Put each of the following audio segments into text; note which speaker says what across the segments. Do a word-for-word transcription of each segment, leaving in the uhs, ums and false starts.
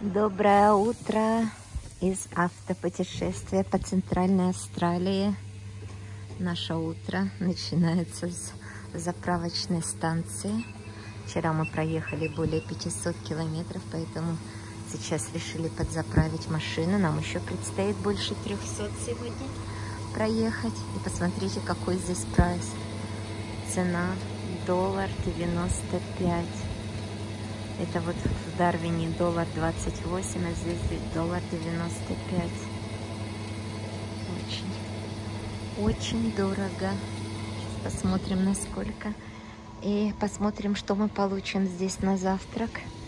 Speaker 1: Доброе утро из автопутешествия по Центральной Австралии. Наше утро начинается с заправочной станции. Вчера мы проехали более пятисот километров, поэтому сейчас решили подзаправить машину. Нам еще предстоит больше трёхсот сегодня проехать. И посмотрите, какой здесь прайс. Цена доллар девяносто пять. Это вот в Дарвине доллар двадцать восемь, а здесь доллар девяносто пять. Очень, очень дорого. Сейчас посмотрим, насколько. И посмотрим, что мы получим здесь на завтрак.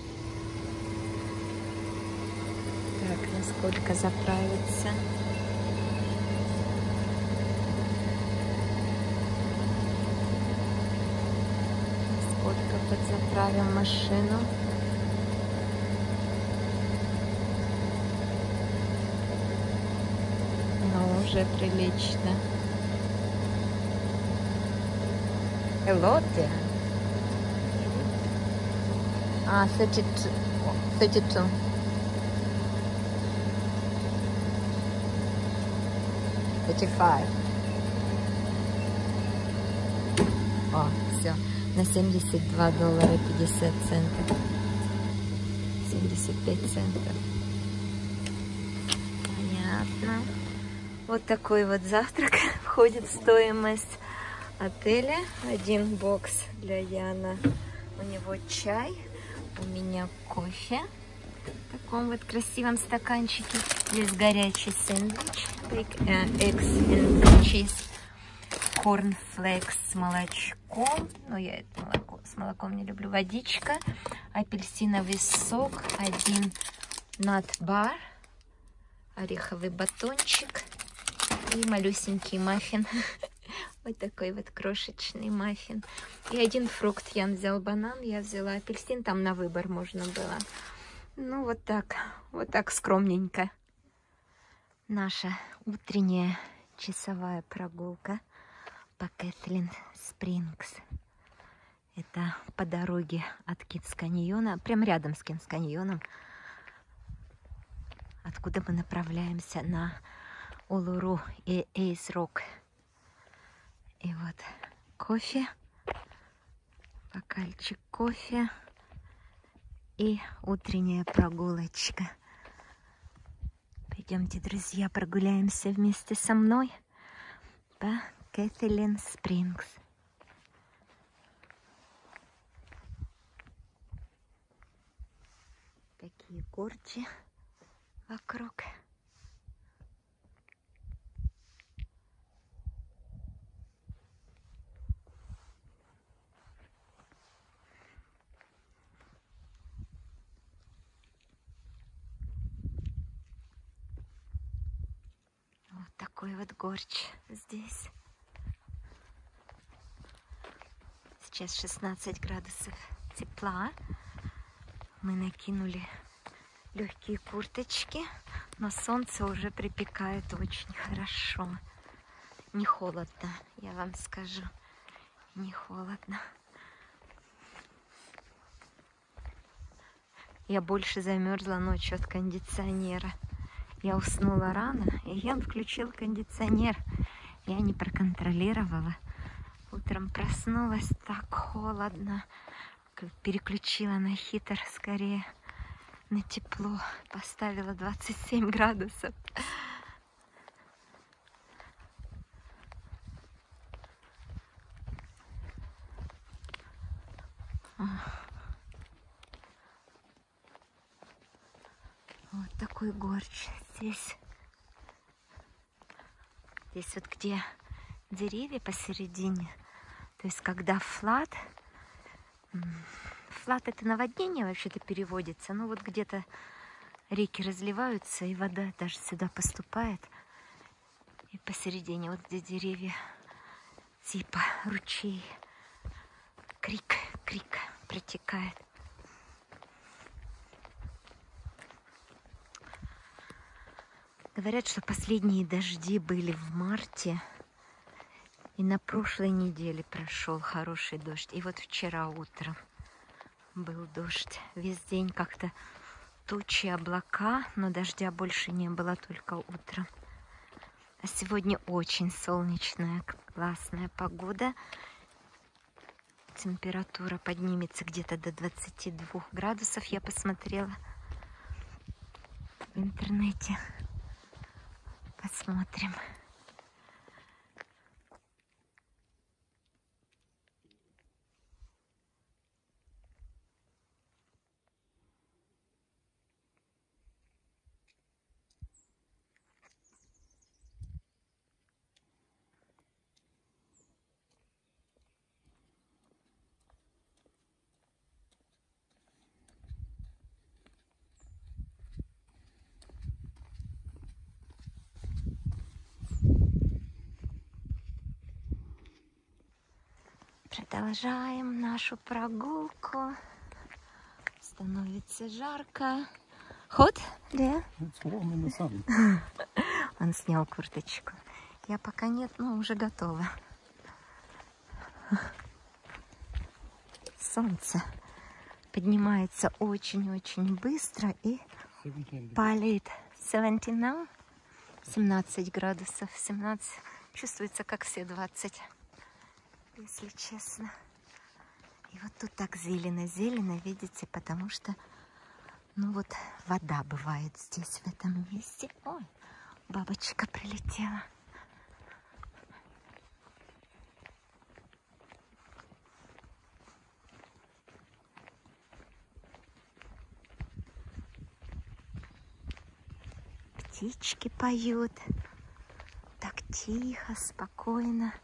Speaker 1: Так, насколько заправиться. Насколько подзаправим машину. Ну, уже прилично. Hello there. А, тридцать два. тридцать два. тридцать пять. О, все. На семьдесят два доллара пятьдесят центов. семьдесят пять центов. Понятно. Вот такой вот завтрак входит в стоимость отеля. Один бокс для Яна. У него чай, у меня кофе в таком вот красивом стаканчике. Здесь горячий сэндвич, eggs and cheese, корнфлейкс с молочком. Но я это молоко с молоком не люблю. Водичка, апельсиновый сок, один нат-бар, ореховый батончик и малюсенький маффин. Вот такой вот крошечный маффин. И один фрукт. Ян взял банан, я взяла апельсин. Там на выбор можно было. Ну, вот так. Вот так скромненько. Наша утренняя часовая прогулка по Кэтлин Спрингс. Это по дороге от Кидс Каньона. Прям рядом с Кидс Каньоном. Откуда мы направляемся на Улуру и Эйс Рок. И вот кофе, бокальчик кофе и утренняя прогулочка. Пойдемте, друзья, прогуляемся вместе со мной по Кэтлин Спрингс. Такие горки вокруг. Такой вот горч здесь. Сейчас шестнадцать градусов тепла. Мы накинули легкие курточки, но солнце уже припекает очень хорошо. Не холодно, я вам скажу. Не холодно. Я больше замерзла ночью от кондиционера. Я уснула рано, и я включил кондиционер. Я не проконтролировала. Утром проснулась, так холодно. Переключила на хитр скорее, на тепло. Поставила двадцать семь градусов. Вот такой горч здесь. Здесь вот где деревья посередине. То есть когда флат. Флат это наводнение вообще-то переводится. Но вот где-то реки разливаются и вода даже сюда поступает. И посередине вот где деревья типа ручей. Крик, крик протекает. Говорят, что последние дожди были в марте, и на прошлой неделе прошел хороший дождь. И вот вчера утром был дождь. Весь день как-то тучи, облака, но дождя больше не было, только утром. А сегодня очень солнечная, классная погода. Температура поднимется где-то до двадцати двух градусов, я посмотрела в интернете. Посмотрим. Продолжаем нашу прогулку. Становится жарко. Ход? Да. Он снял курточку. Я пока нет, но уже готова. Солнце поднимается очень-очень быстро и палит. семнадцать now? семнадцать градусов. семнадцать. Чувствуется, как все двадцать. Если честно. И вот тут так зелено-зелено, видите, потому что, ну вот, вода бывает здесь, в этом месте. Ой, бабочка прилетела. Птички поют. Так тихо, спокойно.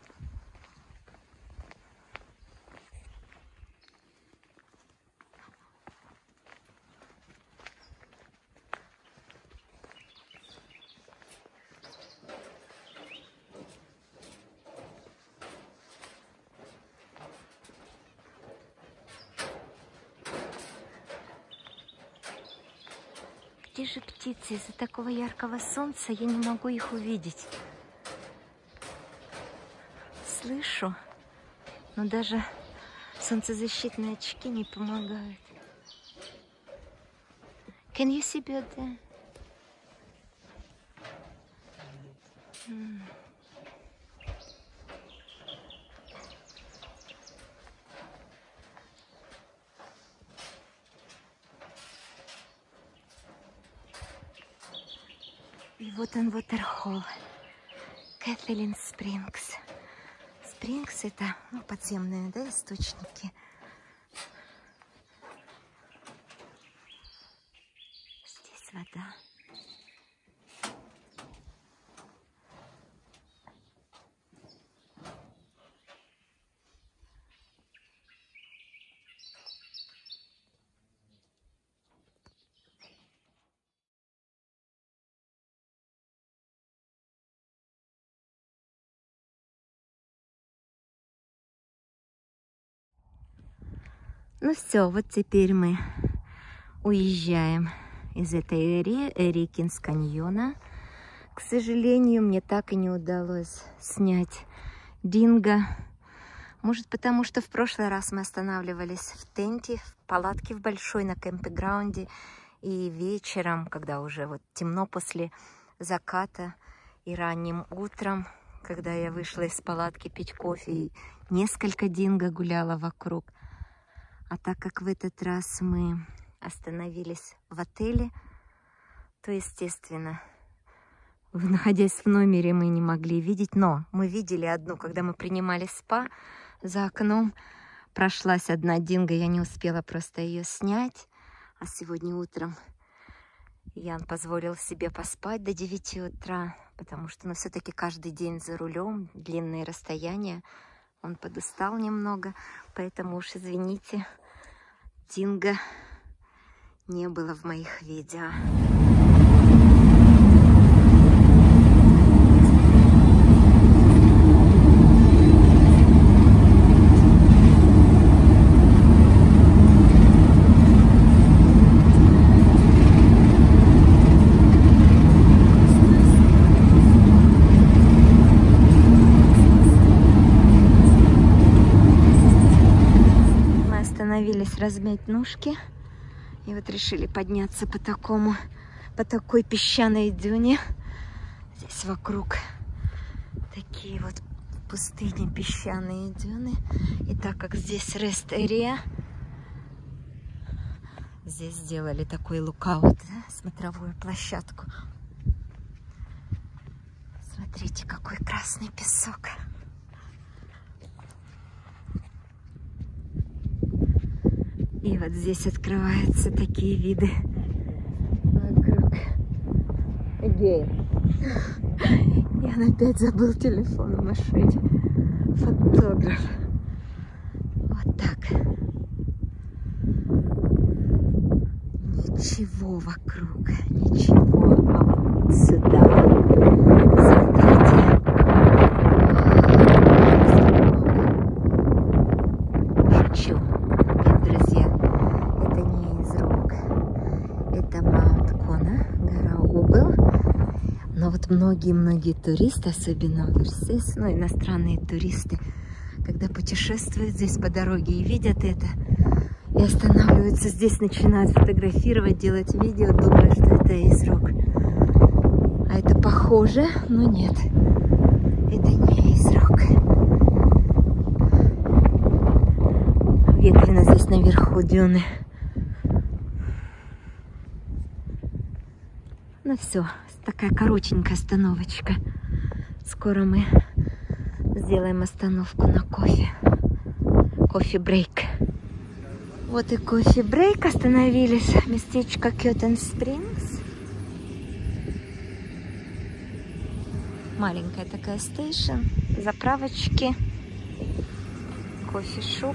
Speaker 1: Где же птицы? Из-за такого яркого солнца я не могу их увидеть. Слышу, но даже солнцезащитные очки не помогают. Can you see bird there? Hmm. И вот он, Waterhole, Kathleen Springs. Спрингс — это, ну, подземные, да, источники. Здесь вода. Ну все, вот теперь мы уезжаем из этой реки с каньона. К сожалению, мне так и не удалось снять динго. Может, потому что в прошлый раз мы останавливались в тенте, в палатке в большой на кемпинг-граунде. И вечером, когда уже вот темно после заката и ранним утром, когда я вышла из палатки пить кофе, и несколько динго гуляло вокруг. А так как в этот раз мы остановились в отеле, то, естественно, находясь в номере, мы не могли видеть. Но мы видели одну, когда мы принимали спа, за окном прошлась одна динго, я не успела просто ее снять. А сегодня утром Ян позволил себе поспать до девяти утра, потому что, ну, все-таки каждый день за рулем, длинные расстояния. Он подустал немного, поэтому уж извините, динго не было в моих видео. Остановились размять ножки. И вот решили подняться по такому, по такой песчаной дюне. Здесь вокруг такие вот пустыни, песчаные дюны. И так как здесь rest area, здесь сделали такой лукаут, да, смотровую площадку. Смотрите, какой красный песок. И вот здесь открываются такие виды вокруг. Again. Я опять забыл телефон в машине. Фотограф. Вот так. Ничего вокруг. Ничего. А вот сюда. Смотрите. Шучу. Нет, друзья. Это не Изрок. Это Маунт Кона. Гора Убл. Но вот многие-многие туристы, особенно оверсейс, ну, иностранные туристы, когда путешествуют здесь по дороге и видят это, и останавливаются здесь, начинают фотографировать, делать видео, думая, что это Изрок. А это похоже, но нет, это не Изрок. Ветрено здесь наверху дюны. Ну все, такая коротенькая остановочка. Скоро мы сделаем остановку на кофе. Кофе-брейк. Вот и кофе-брейк. Остановились. Местечко Кётен Спрингс. Маленькая такая стейшн. Заправочки. Кофе-шоп.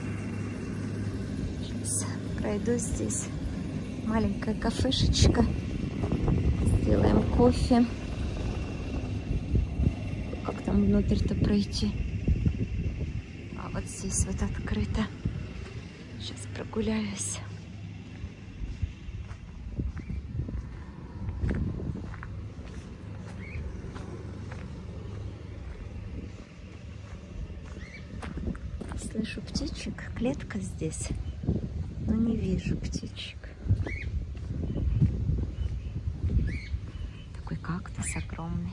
Speaker 1: Сейчас пройду здесь. Маленькая кафешечка. Сделаем кофе. Как там внутрь-то пройти? А вот здесь вот открыто. Сейчас прогуляюсь. Слышу птичек. Клетка здесь. Но не вижу птичек. Кактус огромный.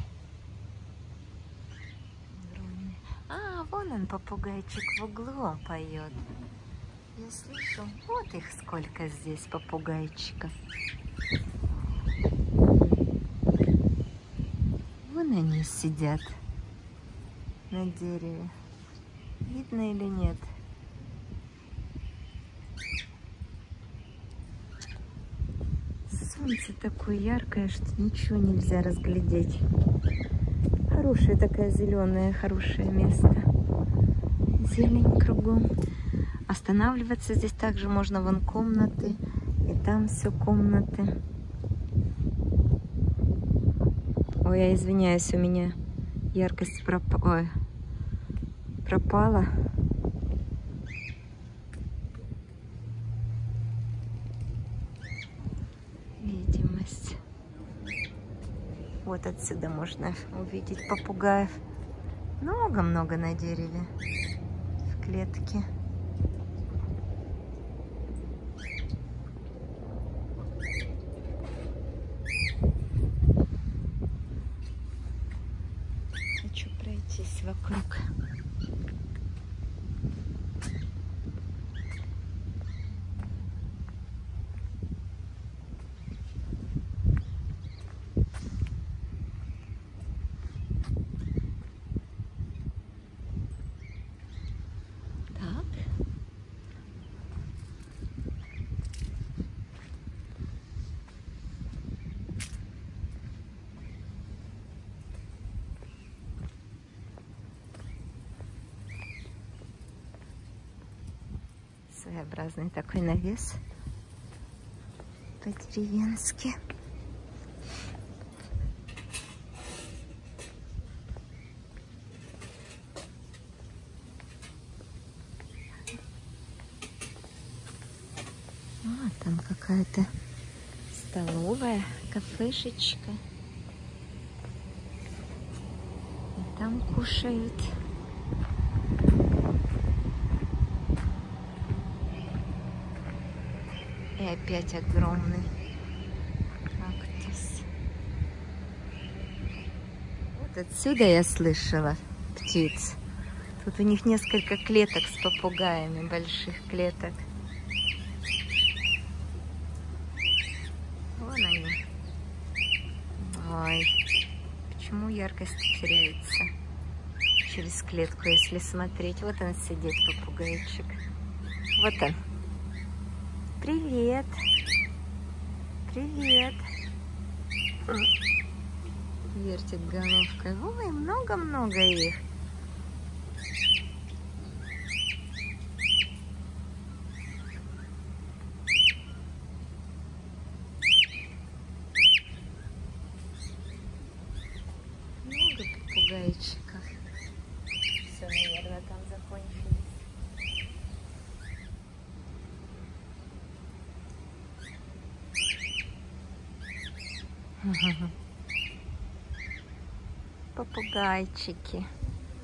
Speaker 1: огромный. А, вон он, попугайчик, в углу поет. Я слышу. Вот их сколько здесь попугайчиков. Вон они сидят на дереве. Видно или нет? Солнце такое яркое, что ничего нельзя разглядеть. Хорошая такая зеленая, хорошее место. Зелень кругом. Останавливаться здесь также можно. Вон комнаты. И там все комнаты. Ой, я извиняюсь, у меня яркость проп... Ой, пропала. Видимость. Вот отсюда можно увидеть попугаев. Много-много на дереве. В клетке. Хочу пройтись вокруг. Своеобразный такой навес по-деревенски. А, там какая-то столовая, кафешечка. И там кушают. И опять огромный кактус. Вот отсюда я слышала птиц. Тут у них несколько клеток с попугаями, больших клеток. Вон они. Ой, почему яркость теряется через клетку, если смотреть? Вот он сидит, попугайчик. Вот он. Привет. Привет. Вертит головкой. Ой, много-много их. Много попугайчиков. Все, наверное, там закончились. Попугайчики.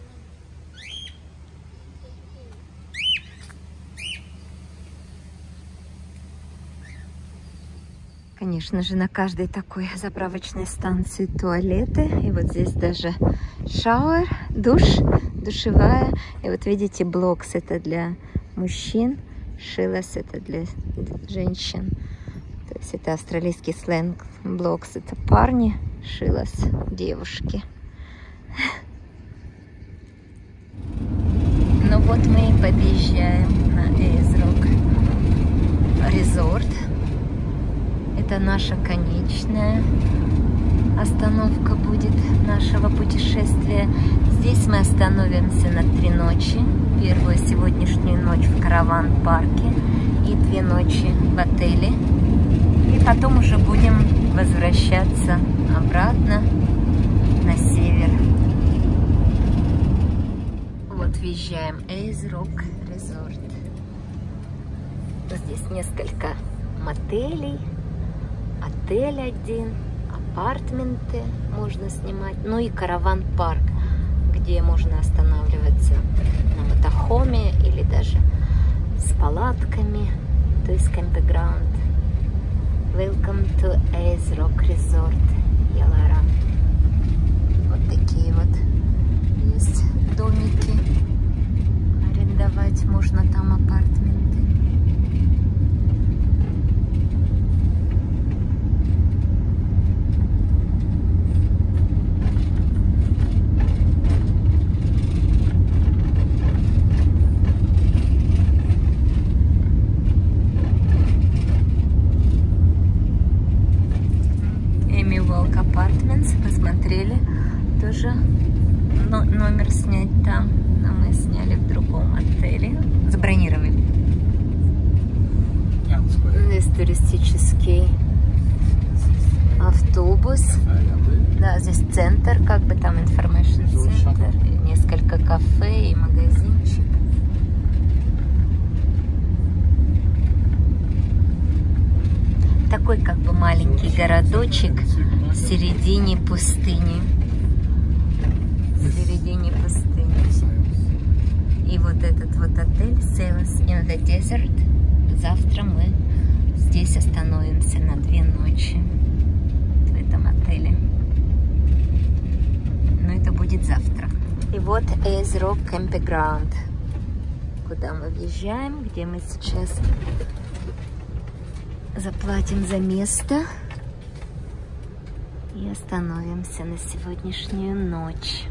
Speaker 1: Конечно же, на каждой такой заправочной станции туалеты. И вот здесь даже шауэр, душ, душевая. И вот видите, блокс это для мужчин, шилас это для женщин. То есть это австралийский сленг. Блокс это парни, шилас девушки. Ну вот мы и подъезжаем на Эйс Рок Резорт. Это наша конечная остановка будет нашего путешествия. Здесь мы остановимся на три ночи. Первую сегодняшнюю ночь в караван-парке и две ночи в отеле. И потом уже будем возвращаться обратно на север. Вот въезжаем Эйс Рок Резорт. Здесь несколько мотелей, отель один, апартменты можно снимать, ну и караван-парк, где можно останавливаться на мотохоме или даже с палатками, то есть campground. Welcome to Эйс Рок Resort, Ялара. Вот такие вот есть домики. Арендовать можно там апартаменты. Посмотрели тоже но, номер снять там, но мы сняли в другом отеле, забронировали. Здесь туристический автобус, да, здесь центр, как бы там information центр, несколько кафе и магазинчик. Такой как бы маленький городочек в середине пустыни. В середине пустыни. И вот этот вот отель Sails in the Desert. Завтра мы здесь остановимся на две ночи. В этом отеле. Но это будет завтра. И вот Эйс Рок Campground. Куда мы въезжаем, где мы сейчас заплатим за место и остановимся на сегодняшнюю ночь.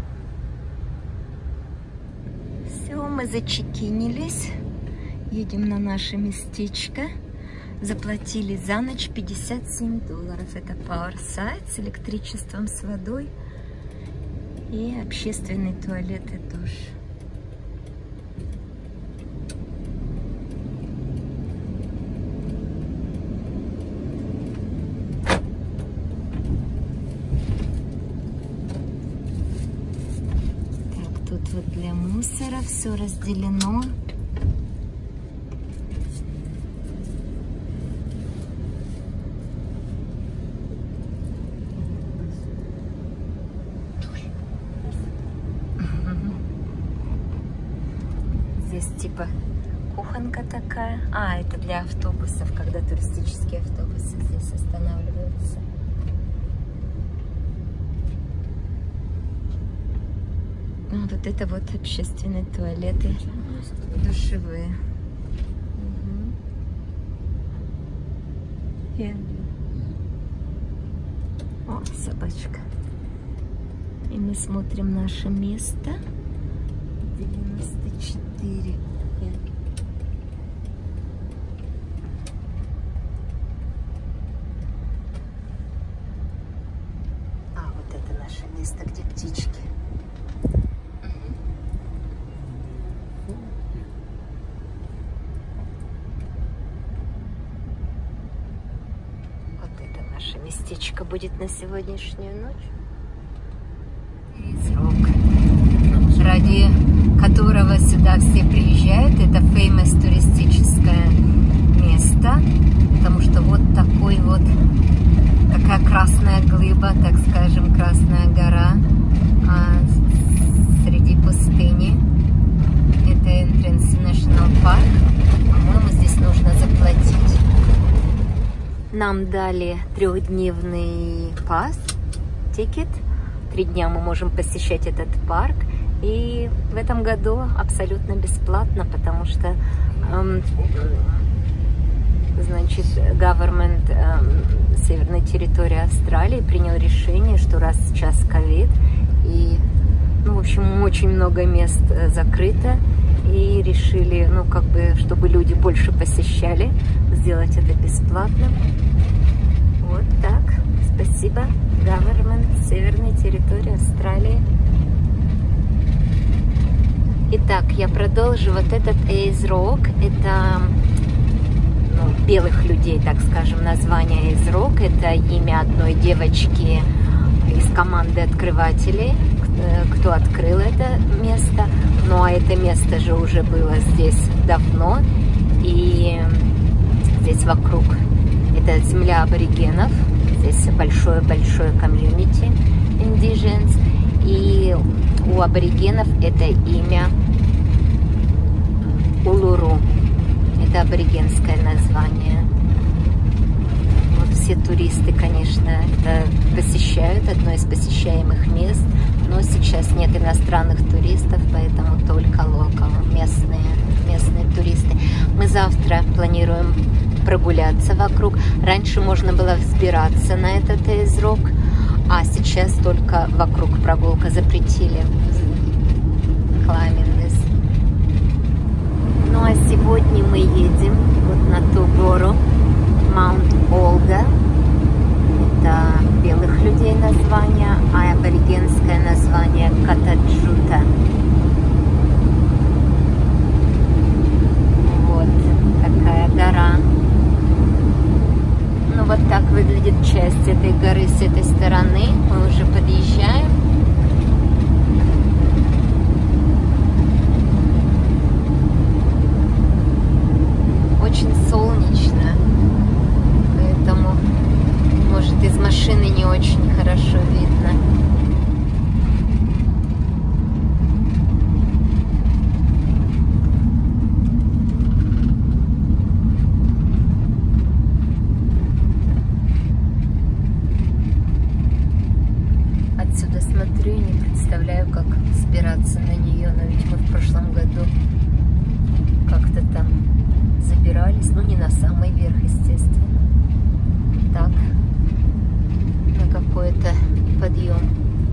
Speaker 1: Все, мы зачекинились, едем на наше местечко. Заплатили за ночь пятьдесят семь долларов. Это Powerside с электричеством, с водой и общественный туалет и душ. Вот для мусора все разделено. Здесь типа кухонка такая. А, это для автобусов, когда туристические автобусы здесь останавливаются. Ну, вот это вот общественные туалеты, душевые. Угу. О, собачка. И мы смотрим наше место. девяносто четыре. А, вот это наше место, где птички. Местечко будет на сегодняшнюю ночь. Эйз-Рок, ради которого сюда все приезжают. Это famous туристическое место, потому что вот такой вот такая красная глыба, так скажем, красная гора а, среди пустыни. Это entrance в National Park. По-моему, здесь нужно заплатить. Нам дали трехдневный пас, тикет. Три дня мы можем посещать этот парк. И в этом году абсолютно бесплатно, потому что, эм, значит, government эм, северной территории Австралии принял решение, что раз сейчас ковид, и, ну, в общем, очень много мест закрыто, и решили, ну, как бы, чтобы люди больше посещали, сделать это бесплатным. Вот так. Спасибо, government северной территории Австралии. Итак, я продолжу. Вот этот Эйз-Рок, это, ну, белых людей, так скажем, название Эйз-Рок. Это имя одной девочки из команды открывателей, кто открыл это место. Ну, а это место же уже было здесь давно. И здесь вокруг это земля аборигенов. Здесь большое-большое комьюнити Indigenous. И у аборигенов это имя Улуру. Это аборигенское название. Вот все туристы, конечно, это посещают, одно из посещаемых мест. Но сейчас нет иностранных туристов, поэтому только локал, местные, местные туристы. Мы завтра планируем прогуляться вокруг. Раньше можно было взбираться на этот Эйз-Рок, а сейчас только вокруг прогулка, запретили. Ну а сегодня мы едем вот на ту гору, Маунт Олга. Это белых людей название, а аборигенское название Катаджута. Вот такая гора. Ну вот так выглядит часть этой горы с этой стороны. Мы уже подъезжаем. Очень солнечно, поэтому, может, из машины не очень хорошо видно. Отсюда смотрю и не представляю, как взбираться на нее, но ведь мы в прошлом году как-то там забирались, ну не на самый верх, естественно, так, на какой-то подъем.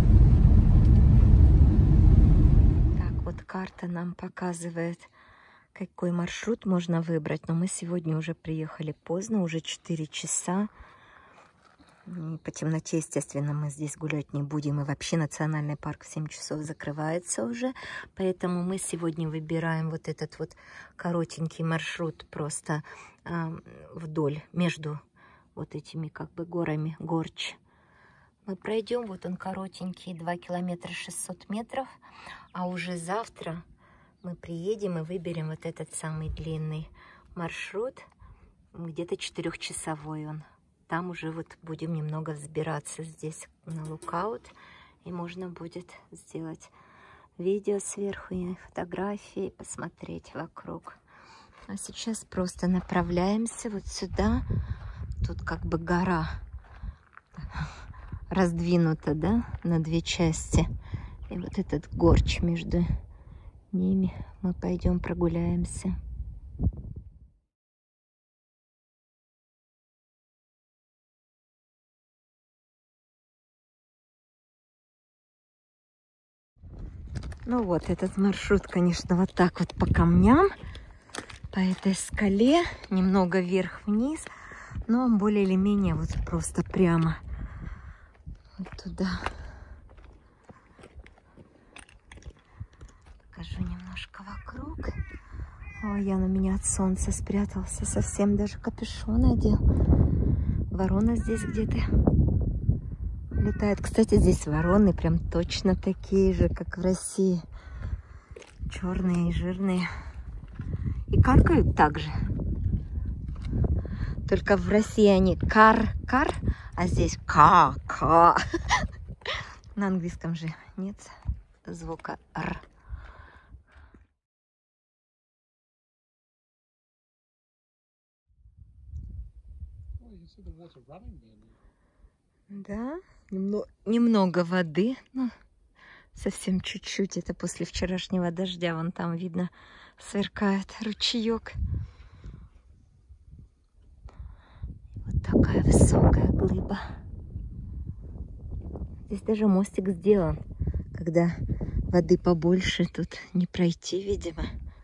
Speaker 1: Так, вот карта нам показывает, какой маршрут можно выбрать, но мы сегодня уже приехали поздно, уже четыре часа. По темноте, естественно, мы здесь гулять не будем. И вообще национальный парк в семь часов закрывается уже. Поэтому мы сегодня выбираем вот этот вот коротенький маршрут просто э, вдоль, между вот этими как бы горами, Горч. Мы пройдем, вот он коротенький, два километра шестьсот метров. А уже завтра мы приедем и выберем вот этот самый длинный маршрут. Где-то четырехчасовой он. Там уже вот будем немного взбираться здесь на лукаут. И можно будет сделать видео сверху и фотографии, посмотреть вокруг. А сейчас просто направляемся вот сюда. Тут как бы гора раздвинута, да, на две части. И вот этот горч между ними. Мы пойдем прогуляемся. Ну вот, этот маршрут, конечно, вот так вот по камням, по этой скале, немного вверх-вниз, но он более или менее вот просто прямо вот туда. Покажу немножко вокруг. Ой, я на меня от солнца спрятался, совсем даже капюшон одел. Ворона здесь где-то летает. Кстати, здесь вороны прям точно такие же, как в России. Черные и жирные. И каркают так же. Только в России они кар-кар, а здесь ка-ка. На английском же нет звука р. Да, немного, немного воды, ну, совсем чуть-чуть. Это после вчерашнего дождя. Вон там видно, сверкает ручеек. Вот такая высокая глыба. Здесь даже мостик сделан. Когда воды побольше, тут не пройти, видимо.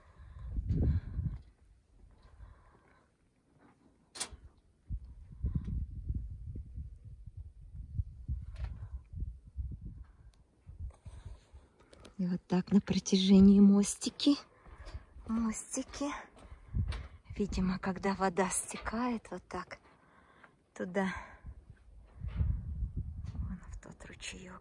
Speaker 1: И вот так на протяжении мостики. Мостики. Видимо, когда вода стекает вот так туда. Вон в тот ручеек.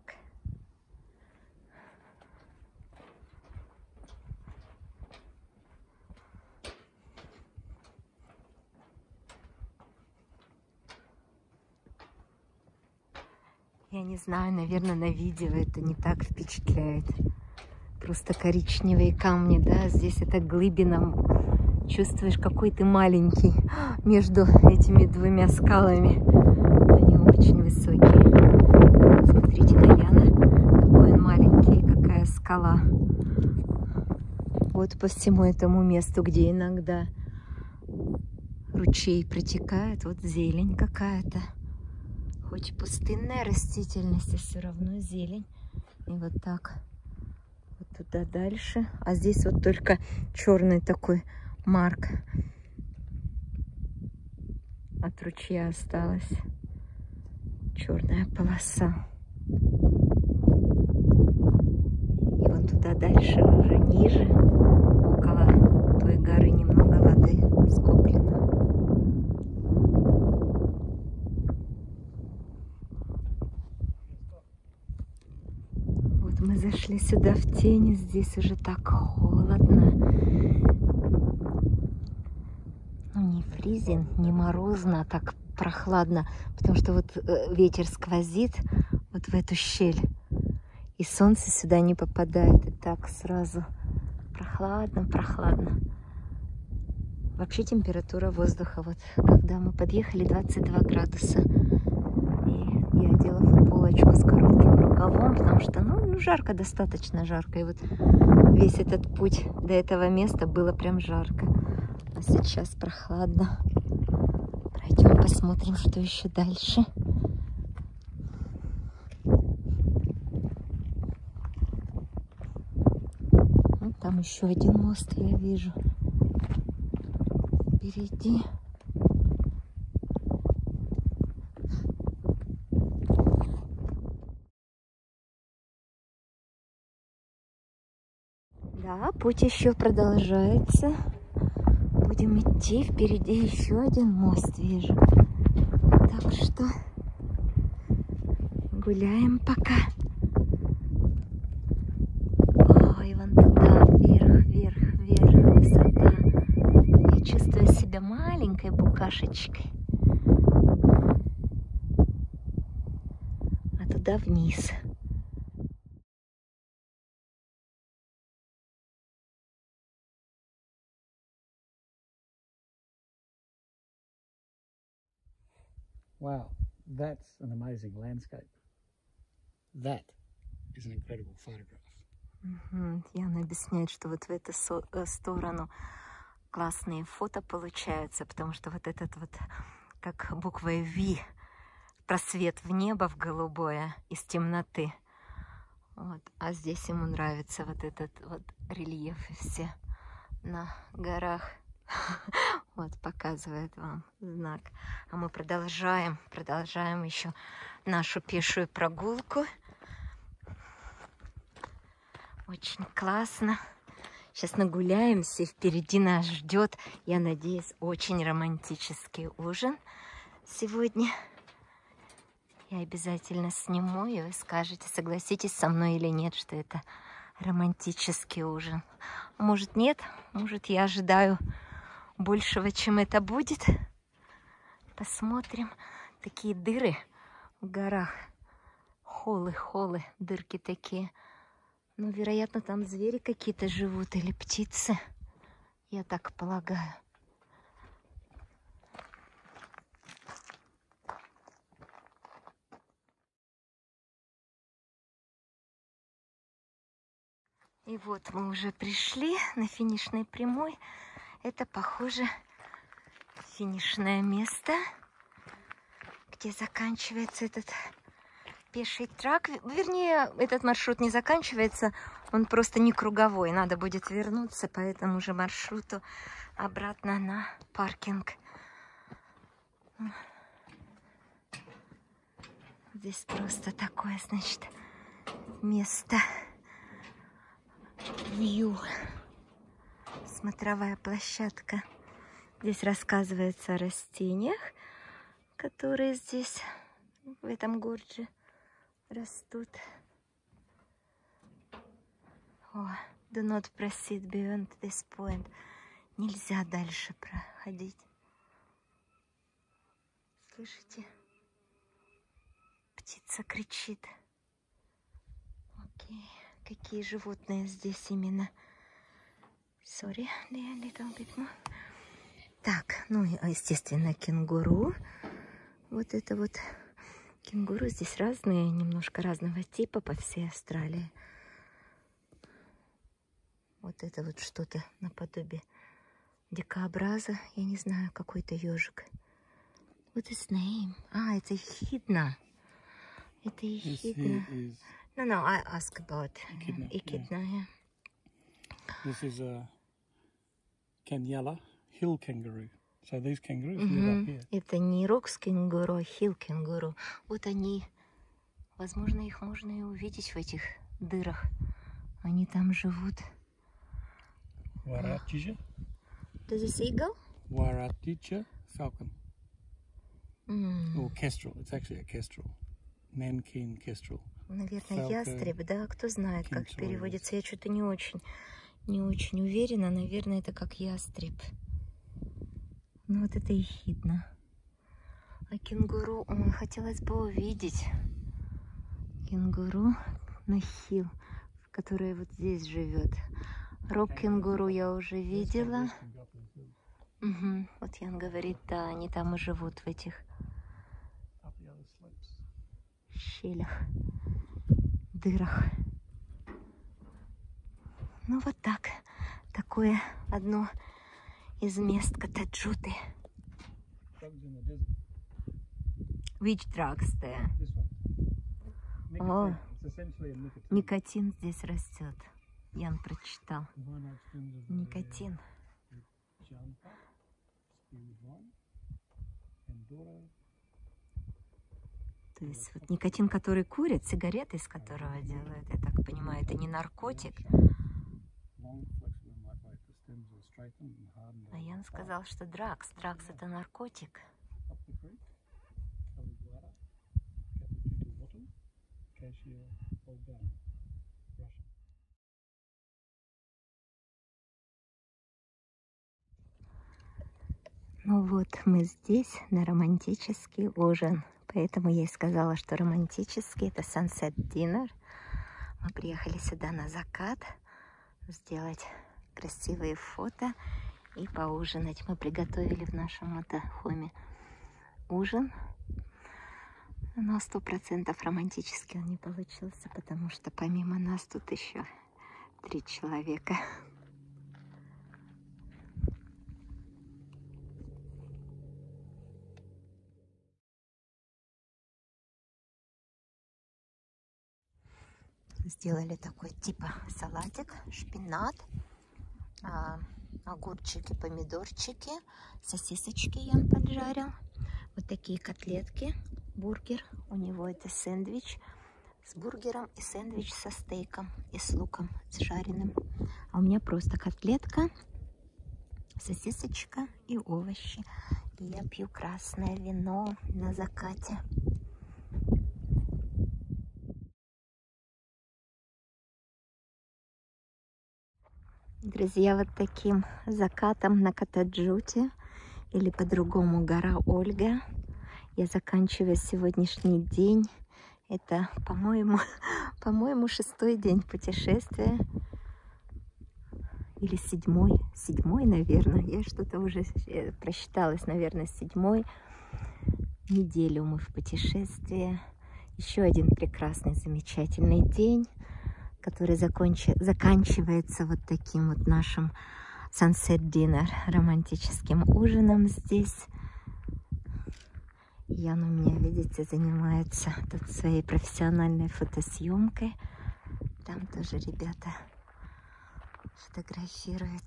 Speaker 1: Я не знаю, наверное, на видео это не так впечатляет. Просто коричневые камни, да, здесь это глыбина. Чувствуешь, какой ты маленький между этими двумя скалами. Они очень высокие. Смотрите на Яна, какой он маленький, какая скала. Вот по всему этому месту, где иногда ручей протекает, вот зелень какая-то. Хоть пустынная растительность, а все равно зелень. И вот так вот туда дальше. А здесь вот только черный такой марк от ручья осталась. Черная полоса. И вот туда дальше, уже ниже, около той горы, немного воды скоплено. Вот мы зашли сюда в тени, здесь уже так холодно. Ну, не фризин, не морозно, а так прохладно, потому что вот ветер сквозит вот в эту щель, и солнце сюда не попадает, и так сразу прохладно, прохладно. Вообще температура воздуха, вот когда мы подъехали, двадцать два градуса, и я одела футболочку с коротким рукавом, потому что, ну, ну, жарко, достаточно жарко, и вот весь этот путь до этого места было прям жарко. А сейчас прохладно. Пройдем, посмотрим, что еще дальше. Вот там еще один мост я вижу. Впереди. Да, путь еще продолжается. Будем идти, впереди еще один мост вижу. Так что гуляем пока. Ой, вон туда, вверх, вверх, вверх, высота. Я чувствую себя маленькой букашечкой. А туда вниз.
Speaker 2: Wow, that's an amazing landscape. That is an incredible photograph.
Speaker 1: Угу. Яна объясняет, что вот в эту со сторону классные фото получаются, потому что вот этот вот, как буквой V, просвет в небо, в голубое, из темноты. Вот. А здесь ему нравится вот этот вот рельеф и все на горах. Вот, показывает вам знак. А мы продолжаем, продолжаем еще нашу пешую прогулку. Очень классно. Сейчас нагуляемся, и впереди нас ждет, я надеюсь, очень романтический ужин сегодня. Я обязательно сниму ее и скажете, согласитесь со мной или нет, что это романтический ужин. Может, нет, может, я ожидаю большего, чем это будет. Посмотрим. Такие дыры в горах. Холы, холы, дырки такие. Ну, вероятно, там звери какие-то живут или птицы. Я так полагаю. И вот мы уже пришли на финишной прямой. Это, похоже, финишное место, где заканчивается этот пеший трак. Вернее, этот маршрут не заканчивается, он просто не круговой. Надо будет вернуться по этому же маршруту обратно на паркинг. Здесь просто такое, значит, место. Вью. Смотровая площадка. Здесь рассказывается о растениях, которые здесь, в этом городе, растут. О, do not proceed beyond this point. Нельзя дальше проходить. Слышите? Птица кричит. Окей. Какие животные здесь именно? Sorry, a little bit more. Так, ну, естественно, кенгуру. Вот это вот кенгуру здесь разные, немножко разного типа по всей Австралии. Вот это вот что-то наподобие дикообраза. Я не знаю, какой-то ежик. What is name? А, это ехидна. Это ехидна. No, no, I ask about echidna. echidna yeah.
Speaker 2: Yeah. This is a Kenyella hill kangaroo. So these kangaroos
Speaker 1: Mm-hmm.
Speaker 2: live up here.
Speaker 1: Это не рокс кенгуру, а хилл кенгуру. Вот они. Возможно, их можно и увидеть в этих дырах. Они там живут.
Speaker 2: Waratija.
Speaker 1: Does this eagle?
Speaker 2: Waratija falcon.
Speaker 1: Mm.
Speaker 2: Or kestrel. It's actually a kestrel. Nankeen kestrel.
Speaker 1: Наверное, ястреб, да? Кто знает, как переводится. Я что-то не очень, не очень уверена. Наверное, это как ястреб. Ну, вот это ехидно. А кенгуру, ой, хотелось бы увидеть. Кенгуру на хилл, которая вот здесь живет. Рок-кенгуру я уже видела. Угу. Вот Ян говорит, да, они там и живут в этих щелях, дырах. Ну вот так. Такое одно из мест Катаджуты. Which drugs there? О, никотин здесь растет. Ян прочитал. Никотин. То есть вот никотин, который курят, сигареты, из которого делают, я так понимаю, это не наркотик. А Ян сказал, что дракс. Дракс это наркотик. Ну вот, мы здесь на романтический ужин. Поэтому я и сказала, что романтический — это sunset dinner. Мы приехали сюда на закат сделать красивые фото и поужинать. Мы приготовили в нашем мотохоме ужин. Но сто процентов романтически он не получился, потому что помимо нас тут еще три человека. Сделали такой типа салатик, шпинат, а, огурчики, помидорчики, сосисочки Ян поджарил. Вот такие котлетки, бургер. У него это сэндвич с бургером и сэндвич со стейком и с луком, с жареным. А у меня просто котлетка, сосисочка и овощи. И я пью красное вино на закате. Друзья, вот таким закатом на Катаджуте, или по-другому гора Ольга, я заканчиваю сегодняшний день. Это, по-моему, по-моему, шестой день путешествия. Или седьмой. Седьмой, наверное. Я что-то уже просчиталась, наверное, седьмой. Неделю мы в путешествии. Еще один прекрасный, замечательный день, который закончи... заканчивается вот таким вот нашим sunset dinner, романтическим ужином здесь. Ян у меня, видите, занимается тут своей профессиональной фотосъемкой. Там тоже ребята фотографируют.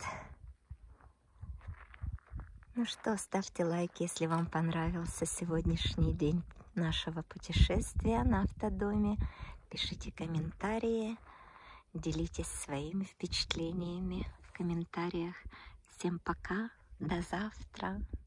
Speaker 1: Ну что, ставьте лайк, если вам понравился сегодняшний день нашего путешествия на автодоме. Пишите комментарии, делитесь своими впечатлениями в комментариях. Всем пока, до завтра.